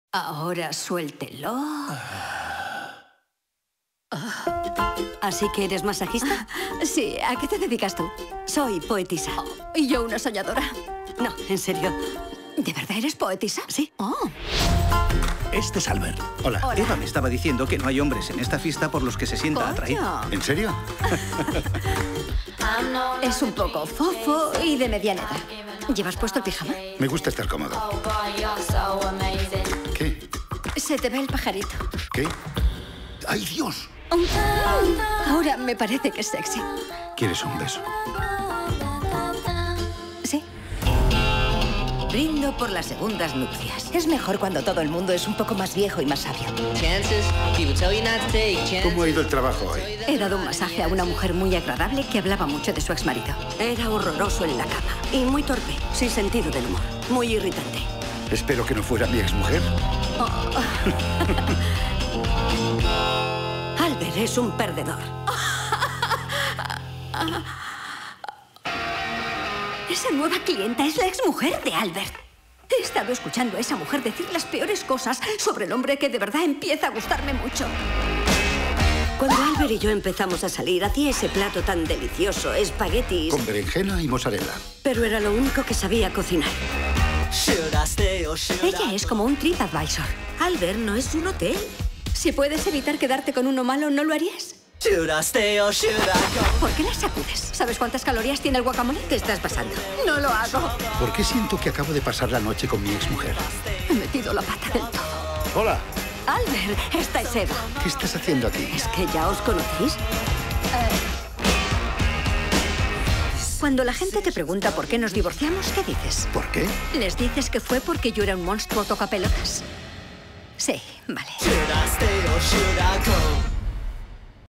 Ahora suéltelo. ¿Así que eres masajista? Sí, ¿a qué te dedicas tú? Soy poetisa. Y yo una soñadora. No, en serio. ¿De verdad eres poetisa? Sí. Oh. Este es Albert. Hola. Hola. Eva me estaba diciendo que no hay hombres en esta fiesta por los que se sienta Coño. atraída. ¿En serio? Es un poco fofo y de mediana edad. ¿Llevas puesto el pijama? Me gusta estar cómodo. ¿Qué? Se te ve el pajarito. ¿Qué? ¡Ay, Dios! Ahora me parece que es sexy. ¿Quieres un beso? ¿Sí? Brindo por las segundas nupcias. Es mejor cuando todo el mundo es un poco más viejo y más sabio. ¿Cómo ha ido el trabajo hoy? He dado un masaje a una mujer muy agradable que hablaba mucho de su exmarido. Era horroroso en la cama y muy torpe, sin sentido del humor. Muy irritante. Espero que no fuera mi exmujer. Albert es un perdedor. Esa nueva clienta es la exmujer de Albert. He estado escuchando a esa mujer decir las peores cosas sobre el hombre que de verdad empieza a gustarme mucho. Cuando Albert y yo empezamos a salir, hacía ese plato tan delicioso, espaguetis, Con berenjena y mozzarella. pero era lo único que sabía cocinar. Ella es como un TripAdvisor. Albert no es un hotel. Si puedes evitar quedarte con uno malo, ¿no lo harías? ¿Por qué la sacudes? ¿Sabes cuántas calorías tiene el guacamole? ¿Qué estás pasando? No lo hago. ¿Por qué siento que acabo de pasar la noche con mi exmujer? He metido la pata del todo. Hola. Albert, esta es Eva. ¿Qué estás haciendo aquí? ¿Es que ya os conocéis? Cuando la gente te pregunta por qué nos divorciamos, ¿qué dices? ¿Por qué? ¿Les dices que fue porque yo era un monstruo tocapelotas? Sí, vale.